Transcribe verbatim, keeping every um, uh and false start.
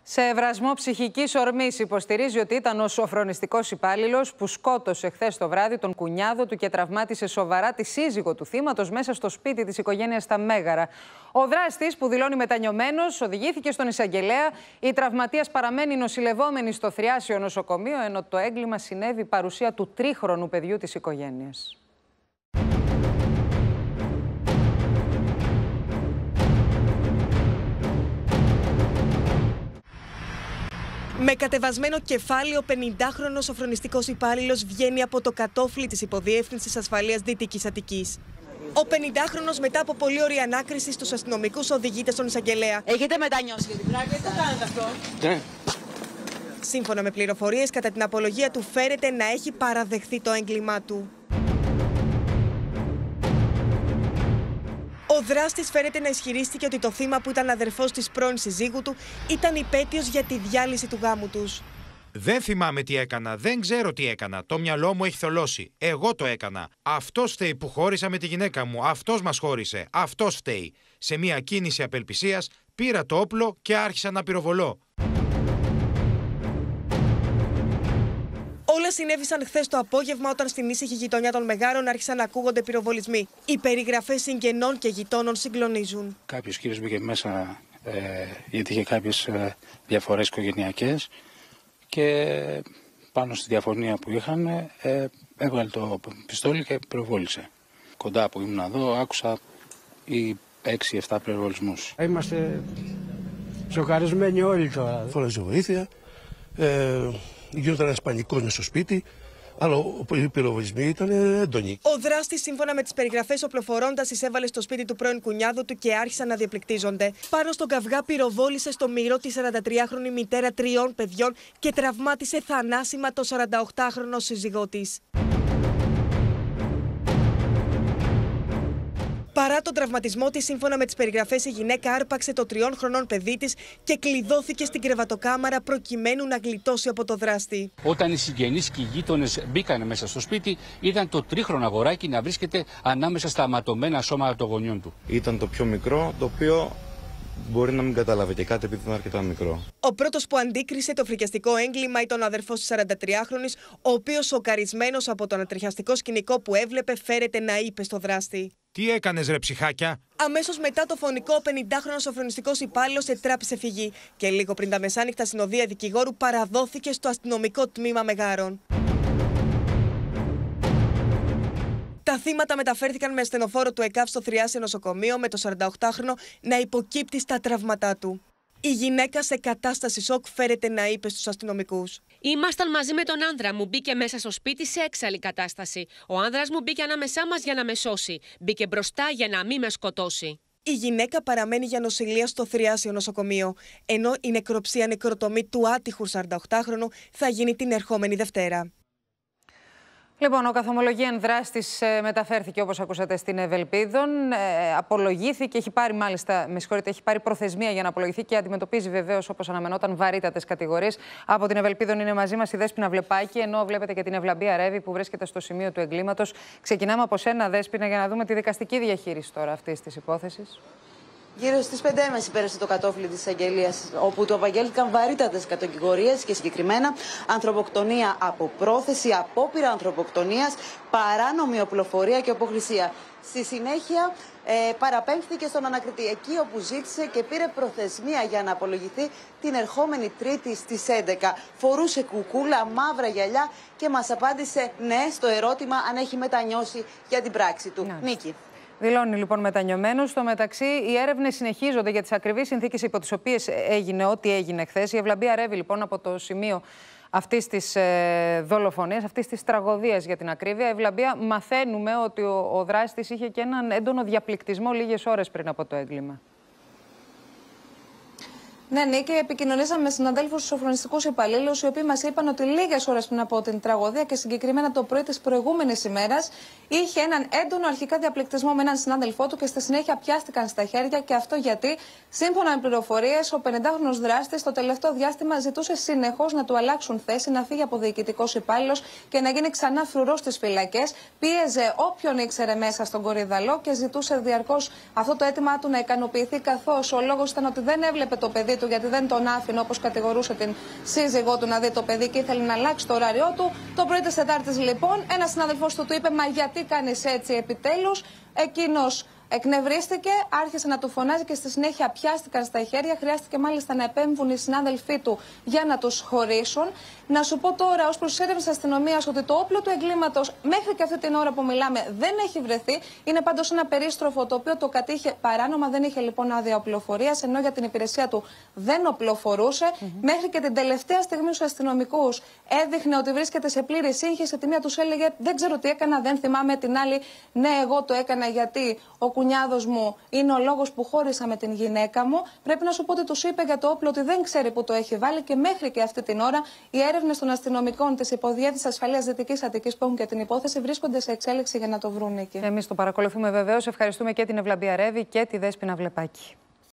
Σε ευρασμό ψυχικής ορμής υποστηρίζει ότι ήταν ο σοφρονιστικός υπάλληλος που σκότωσε χθες το βράδυ τον κουνιάδο του και τραυμάτισε σοβαρά τη σύζυγο του θύματος μέσα στο σπίτι της οικογένειας στα Μέγαρα. Ο δράστης, που δηλώνει μετανιωμένος, οδηγήθηκε στον εισαγγελέα. Η τραυματίας παραμένει νοσηλευόμενη στο Θριάσιο νοσοκομείο, ενώ το έγκλημα συνέβη παρουσία του τρίχρονου παιδιού της οικογένειας. Με κατεβασμένο κεφάλι, ο πενηντάχρονος σοφρονιστικός υπάλληλος βγαίνει από το κατόφλι της Υποδιεύθυνσης Ασφαλείας Δυτικής Αττικής. Ο πενηντάχρονος, μετά από πολλή ωρή ανάκριση στους αστυνομικούς, οδηγείται στον εισαγγελέα. Έχετε μετανιώσει για την πράξη, τι το κάνετε αυτό? Ναι. Σύμφωνα με πληροφορίες, κατά την απολογία του φέρεται να έχει παραδεχθεί το έγκλημά του. Ο δράστης φέρεται να ισχυρίστηκε ότι το θύμα, που ήταν αδερφός της πρώην συζύγου του, ήταν υπέτειος για τη διάλυση του γάμου τους. Δεν θυμάμαι τι έκανα, δεν ξέρω τι έκανα. Το μυαλό μου έχει θολώσει. Εγώ το έκανα. Αυτός φταίει που χώρισα με τη γυναίκα μου. Αυτός μας χώρισε. Αυτός φταίει. Σε μια κίνηση απελπισίας πήρα το όπλο και άρχισα να πυροβολώ. Όλα συνέβησαν χθες το απόγευμα, όταν στην ήσυχη γειτονιά των Μεγάρων άρχισαν να ακούγονται πυροβολισμοί. Οι περιγραφές συγγενών και γειτόνων συγκλονίζουν. Κάποιος κύριος μπήκε μέσα ε, γιατί είχε κάποιες ε, διαφορές οικογενειακές και πάνω στη διαφωνία που είχαν ε, έβγαλε το πιστόλι και πυροβόλησε. Κοντά που ήμουν εδώ άκουσα οι έξι εφτά πυροβολισμούς. Είμαστε σοκαρισμένοι όλοι τώρα. Φώναζε βοήθεια. Ε, Γινόταν ένας πανικός μες στο σπίτι, αλλά οι πυροβολισμοί ήταν έντονοι. Ο δράστης, σύμφωνα με τις περιγραφές οπλοφορώντας, εισέβαλε στο σπίτι του πρώην κουνιάδου του και άρχισαν να διαπληκτίζονται. Πάνω στον καυγά πυροβόλησε στο μυρό τη σαραντατριάχρονη μητέρα τριών παιδιών και τραυμάτισε θανάσιμα το σαρανταοκτάχρονο σύζυγό της. Παρά τον τραυματισμό της, σύμφωνα με τις περιγραφές, η γυναίκα άρπαξε το τριών χρονών παιδί της και κλειδώθηκε στην κρεβατοκάμαρα προκειμένου να γλιτώσει από το δράστη. Όταν οι συγγενείς και οι γείτονες μπήκαν μέσα στο σπίτι, είδαν το τρίχρονο αγοράκι να βρίσκεται ανάμεσα στα ματωμένα σώματα των γονιών του. Ήταν το πιο μικρό, το οποίο μπορεί να μην κατάλαβε και κάτι επειδή ήταν αρκετά μικρό. Ο πρώτος που αντίκρισε το φρικιαστικό έγκλημα ήταν ο αδερφός της σαραντατριάχρονης, ο οποίος, σοκαρισμένος από το ανατριχιαστικό σκηνικό που έβλεπε, φέρεται να είπε στο δράστη: Τι έκανες, ρε ψυχάκια? Αμέσως μετά το φωνικό, ο πενηντάχρονος σοφρονιστικός υπάλληλος ετράπησε φυγή και λίγο πριν τα μεσάνυχτα συνοδεία δικηγόρου παραδόθηκε στο αστυνομικό τμήμα Μεγάρων. Τα θύματα μεταφέρθηκαν με ασθενοφόρο του ΕΚΑΒ στο Θριάσιο νοσοκομείο, με το σαρανταοκτάχρονο να υποκύπτει στα τραύματά του. Η γυναίκα, σε κατάσταση σοκ, φέρεται να είπε στους αστυνομικούς: Ήμασταν μαζί με τον άνδρα μου. Μπήκε μέσα στο σπίτι σε έξαλλη κατάσταση. Ο άνδρας μου μπήκε ανάμεσά μας για να με σώσει. Μπήκε μπροστά για να μην με σκοτώσει. Η γυναίκα παραμένει για νοσηλεία στο Θριάσιο νοσοκομείο, ενώ η νεκροψία νεκροτομή του άτυχου σαρανταοκτάχρονου θα γίνει την ερχόμενη Δευτέρα. Λοιπόν, ο καθομολογίαν δράστης μεταφέρθηκε, όπως ακούσατε, στην Ευελπίδων. Ε, απολογήθηκε, έχει πάρει μάλιστα, με συγχωρείτε, έχει πάρει προθεσμία για να απολογηθεί και αντιμετωπίζει βεβαίως, όπως αναμενόταν, βαρύτατες κατηγορίες. Από την Ευελπίδων είναι μαζί μας η Δέσποινα Βλεπάκη, ενώ βλέπετε και την Ευλαμπία Ρέβη που βρίσκεται στο σημείο του εγκλήματος. Ξεκινάμε από σένα, Δέσποινα, για να δούμε τη δικαστική διαχείριση τώρα αυτής της υπόθεσης. Γύρω στις πέντε και μισή πέρασε το κατόφλι της εισαγγελίας, όπου του απαγγέλθηκαν βαρύτατες κατηγορίες και συγκεκριμένα ανθρωποκτονία από πρόθεση, απόπειρα ανθρωποκτονίας, παράνομη οπλοφορία και αποχρισία. Στη συνέχεια ε, παραπέμφθηκε στον ανακριτή, εκεί όπου ζήτησε και πήρε προθεσμία για να απολογηθεί την ερχόμενη Τρίτη στις έντεκα. Φορούσε κουκούλα, μαύρα γυαλιά και μας απάντησε ναι στο ερώτημα αν έχει μετανιώσει για την πράξη του. Ναι. Νίκη. Δηλώνει λοιπόν μετανιωμένος. Στο μεταξύ, οι έρευνες συνεχίζονται για τις ακριβείς συνθήκες υπό τις οποίες έγινε ό,τι έγινε χθες. Η Ευλαμπία Ρέβη, λοιπόν, από το σημείο αυτής της ε, δολοφονίας, αυτής της τραγωδίας για την ακρίβεια. Ευλαμπία, μαθαίνουμε ότι ο, ο δράστης είχε και έναν έντονο διαπληκτισμό λίγες ώρες πριν από το έγκλημα. Ναι, Νίκη, επικοινωνήσαμε με συναδέλφους του σοφρονιστικούς υπαλλήλους, οι οποίοι μας είπαν ότι λίγες ώρες πριν από την τραγωδία και συγκεκριμένα το πρωί της προηγούμενης ημέρας είχε έναν έντονο αρχικά διαπληκτισμό με έναν συνάδελφό του και στη συνέχεια πιάστηκαν στα χέρια. Και αυτό γιατί, σύμφωνα με πληροφορίες, ο πενηντάχρονος δράστης το τελευταίο διάστημα ζητούσε συνεχώς να του αλλάξουν θέση, να φύγει από διοικητικός υπάλληλος και να γίνει ξανά φρουρός στις φυλακές. Πίεζε όποιον ήξερε μέσα στον κορυδαλό και ζητούσε διαρκώς αυτό το αίτημά του να ικανοποιηθεί, καθώς ο λόγος ήταν ότι δεν έβλεπε το παιδί του του, γιατί δεν τον άφηνε, όπως κατηγορούσε την σύζυγό του, να δει το παιδί και ήθελε να αλλάξει το ωράριό του. Το πρωί της Τετάρτης, λοιπόν, ένας συνάδελφός του του είπε: «Μα γιατί κάνεις έτσι επιτέλους?» Εκείνος εκνευρίστηκε, άρχισε να του φωνάζει και στη συνέχεια πιάστηκαν στα χέρια. Χρειάστηκε μάλιστα να επέμβουν οι συνάδελφοί του για να τους χωρίσουν. Να σου πω τώρα, ως προς τις έρευνες της αστυνομίας, ότι το όπλο του εγκλήματος μέχρι και αυτή την ώρα που μιλάμε δεν έχει βρεθεί. Είναι πάντως ένα περίστροφο το οποίο το κατήχε παράνομα, δεν είχε λοιπόν άδεια οπλοφορίας, ενώ για την υπηρεσία του δεν οπλοφορούσε. Mm-hmm. Μέχρι και την τελευταία στιγμή στους αστυνομικούς έδειχνε ότι βρίσκεται σε πλήρη σύγχυση. Τη μία τους έλεγε: «Δεν ξέρω τι έκανα, δεν θυμάμαι». Την άλλη: «Ναι, εγώ το έκανα γιατί ο κουνιάδος μου είναι ο λόγος που χώρισα με την γυναίκα μου». Πρέπει να σου πω ότι τους είπε για το όπλο ότι δεν ξέρει που το έχει βάλει και μέχρι και αυτή την ώρα οι έρευνες των αστυνομικών της Υποδιεύθυνσης Ασφαλείας Δυτικής Αττικής που έχουν και την υπόθεση βρίσκονται σε εξέλιξη για να το βρουν εκεί. Εμείς το παρακολουθούμε βεβαίως. Ευχαριστούμε και την Ευλαμπία Ρέβη και τη Δέσποινα Βλεπάκη.